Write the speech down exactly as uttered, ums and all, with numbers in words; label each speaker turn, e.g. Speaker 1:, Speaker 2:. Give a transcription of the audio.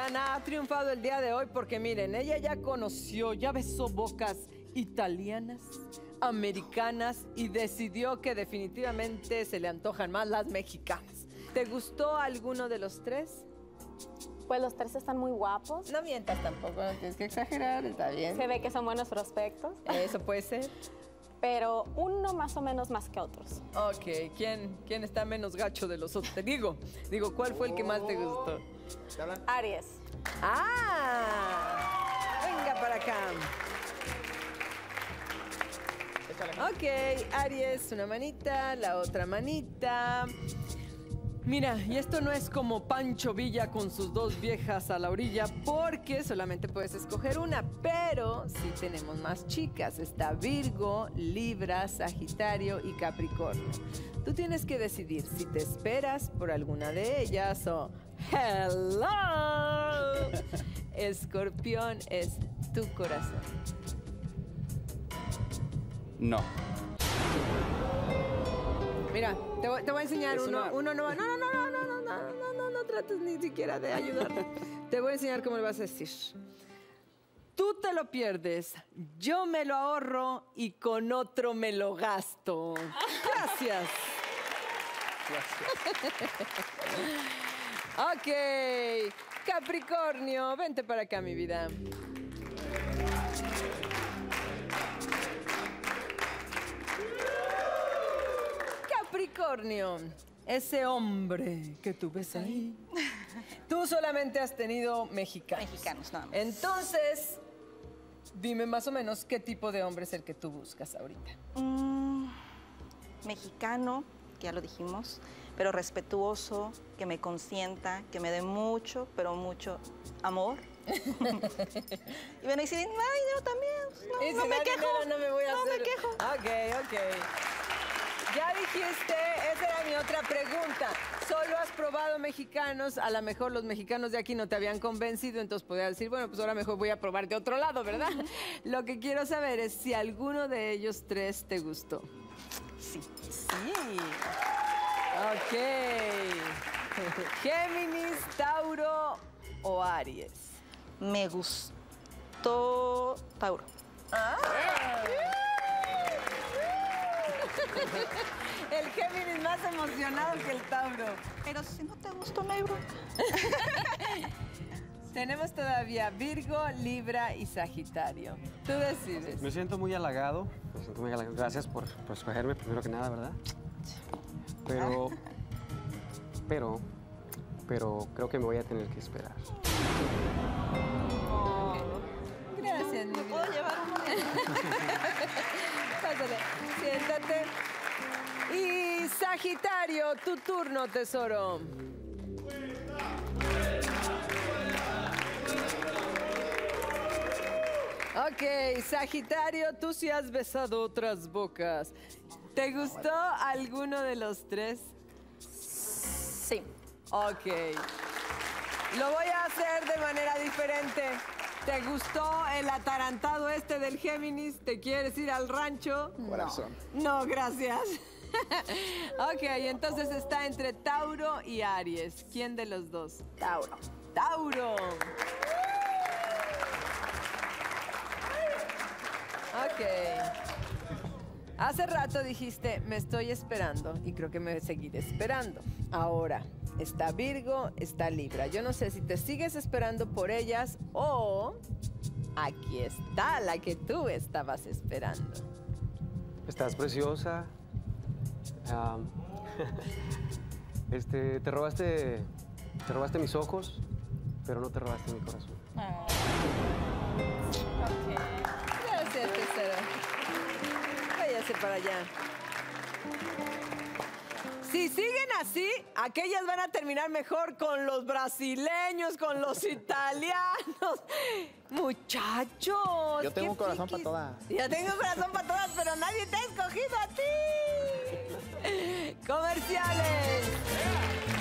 Speaker 1: Ana ha triunfado el día de hoy porque miren, ella ya conoció, ya besó bocas italianas, americanas y decidió que definitivamente se le antojan más las mexicanas. ¿Te gustó alguno de los tres?
Speaker 2: Pues los tres están muy guapos.
Speaker 1: No mientas tampoco, no tienes que exagerar, está bien.
Speaker 2: Se ve que son buenos prospectos.
Speaker 1: Eso puede ser.
Speaker 2: Pero uno más o menos más que otros.
Speaker 1: Ok, ¿quién, quién está menos gacho de los otros? Te digo, digo, ¿cuál fue el que más te gustó?
Speaker 2: Aries.
Speaker 1: ¡Ah! Venga para acá. Ok, Aries, una manita, la otra manita. Mira, y esto no es como Pancho Villa con sus dos viejas a la orilla, porque solamente puedes escoger una, pero sí tenemos más chicas. Está Virgo, Libra, Sagitario y Capricornio. Tú tienes que decidir si te esperas por alguna de ellas o ¡hello! Escorpión es tu corazón.
Speaker 3: No.
Speaker 1: Mira, te voy, te voy a enseñar
Speaker 3: Es
Speaker 1: uno.
Speaker 3: una-
Speaker 1: Uno no va. No, no, no, no, no, no, no, no, no, no trates ni siquiera de ayudarte. Te voy a enseñar cómo le vas a decir. Tú te lo pierdes, yo me lo ahorro y con otro me lo gasto. Gracias. Ok, Capricornio, vente para acá, mi vida. Capricornio, ese hombre que tú ves ahí, tú solamente has tenido mexicanos.
Speaker 4: Mexicanos, nada más.
Speaker 1: Entonces, dime más o menos qué tipo de hombre es el que tú buscas ahorita.
Speaker 4: Mm, mexicano, que ya lo dijimos, pero respetuoso, que me consienta, que me dé mucho, pero mucho amor. Y bueno, y si no hay dinero también, no,
Speaker 1: Y si
Speaker 4: no me
Speaker 1: da
Speaker 4: quejo.
Speaker 1: dinero, no me voy a
Speaker 4: no
Speaker 1: hacer.
Speaker 4: me quejo.
Speaker 1: Ok, ok. Ya dijiste, esa era mi otra pregunta. Solo has probado mexicanos, a lo mejor los mexicanos de aquí no te habían convencido, entonces podías decir, bueno, pues ahora mejor voy a probar de otro lado, ¿verdad? Lo que quiero saber es si alguno de ellos tres te gustó.
Speaker 4: Sí.
Speaker 1: Sí. Ok. Géminis, Tauro o Aries.
Speaker 4: Me gustó Tauro.
Speaker 1: El Géminis más emocionado que el Tauro.
Speaker 4: Pero si no te gustó, no hay bronca.
Speaker 1: Tenemos todavía Virgo, Libra y Sagitario. Tú decides.
Speaker 5: Me siento muy halagado. Me siento muy halagado. Gracias por, por escogerme, primero que nada, ¿verdad? Pero, pero, pero creo que me voy a tener que esperar.
Speaker 1: Gracias, mi vida.
Speaker 4: ¿Puedo llevar uno de
Speaker 1: Pásale, siéntate. Y Sagitario, tu turno, tesoro. Ok, Sagitario, tú sí has besado otras bocas. ¿Te gustó alguno de los tres?
Speaker 4: Sí.
Speaker 1: Ok. Lo voy a hacer de manera diferente. ¿Te gustó el atarantado este del Géminis? ¿Te quieres ir al rancho?
Speaker 3: Corazón.
Speaker 1: No, gracias. Ok, entonces está entre Tauro y Aries. ¿Quién de los dos?
Speaker 4: Tauro.
Speaker 1: Tauro. Ok. Hace rato dijiste, me estoy esperando y creo que me seguiré esperando. Ahora, está Virgo, está Libra. Yo no sé si te sigues esperando por ellas o aquí está la que tú estabas esperando.
Speaker 5: Estás preciosa. Am, este, te robaste, te robaste mis ojos, pero no te robaste mi corazón.
Speaker 1: Gracias, tesoro. Váyase para allá. Si siguen así, aquellas van a terminar mejor con los brasileños, con los italianos. Muchachos.
Speaker 3: Yo tengo
Speaker 1: qué
Speaker 3: un corazón
Speaker 1: frikis.
Speaker 3: para todas.
Speaker 1: Yo tengo un corazón para todas, pero nadie te ha escogido a ti. Comerciales.